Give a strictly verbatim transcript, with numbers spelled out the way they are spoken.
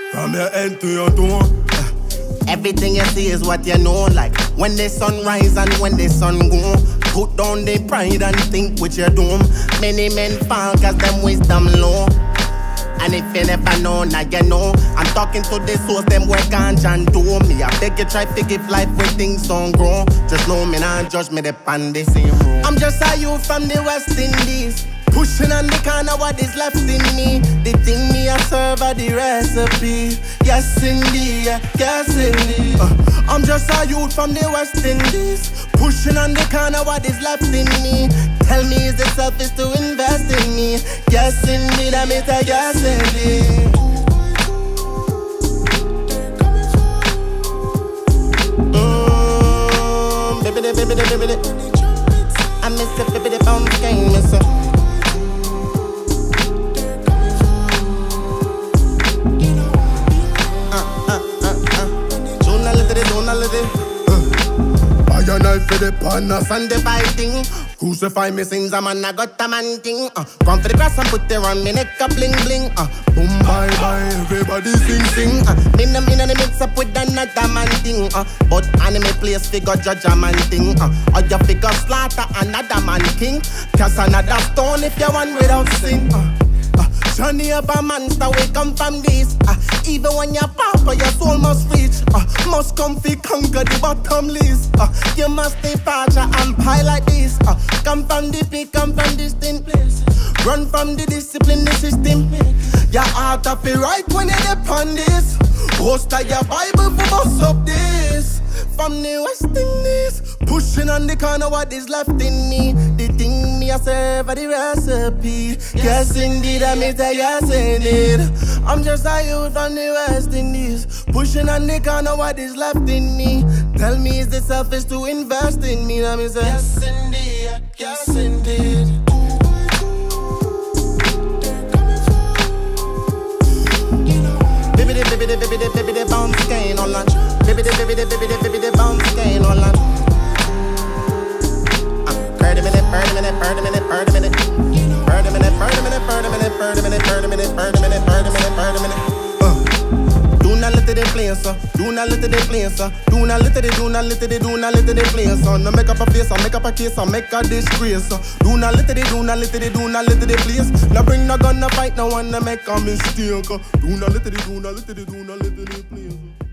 From your head to your toe. Everything you see is what you know. Like when the sun rise and when the sun go. Put down the pride and think with your dome. Many men fall cause them wisdom low. And if you never know, now you know. I'm talking to the souls, them work on and do me. I beg you try to give life when things don't grow. Just know me now, judge me the pan the same road. I'm just a youth from the West Indies, pushing on the corner what is left in me. The thing me I serve are the recipe. Yes indeed, yes indeed. uh, I'm just a youth from the West Indies, pushing on the corner what is left in me. Tell me is it selfish to invest in me? Yes indeed, I mean a yes indeed. Mmm, baby, baby, baby, baby. I miss the baby, the bounce game, miss her. Buy a knife for the pan of Sunday fighting. crucify me Since a man I got a man thing. uh, Come for the grass and put it on me neck a bling bling. uh, Boom, bye, bye, everybody sing, sing. uh, Me no me no mix up with another man thing. uh, But anime place figure judge a man thing. uh, Or you figure slaughter another man king. Cause another stone if you one without sin. uh, uh, Johnny up a monster, we come from this. uh, Even when you're papa, your soul must reach. uh, Must come fi conquer the bottomless. uh, You must stay faster and pie like this. uh, Come from the peak, come from distant place. Run from the discipline, the system. Your heart of it right when you depend this. Host of your Bible for bust up this. From the West Indies, pushing on the corner what is left in me. The thing me I serve are the recipe. Yes indeed, I mean say yes indeed. I'm just a youth from the West Indies, pushing on the corner what is left in me. Tell me is it selfish to invest in me? I mean say yes indeed, yes indeed. Baby, baby, baby, baby, baby, baby, bounce cane on lunch. Baby, baby, baby, baby, baby, baby, bounce cane on lunch. Bird a minute, bird a minute, bird a minute, bird a minute. Bird a minute, bird a minute, bird a minute, bird a minute, bird a minute, bird a minute, bird a minute, bird a minute. Do not let it play, sir. Do not let it play, sir. Do not let it, do not let it, do not let it play, sir. No make up a face, make up a case, make a disgrace, sir. Do not let it, do not let it, do not let it place. No bring no gun, no fight, no one to make a mistake. Do not let it, do not let it, do not let it play, sir.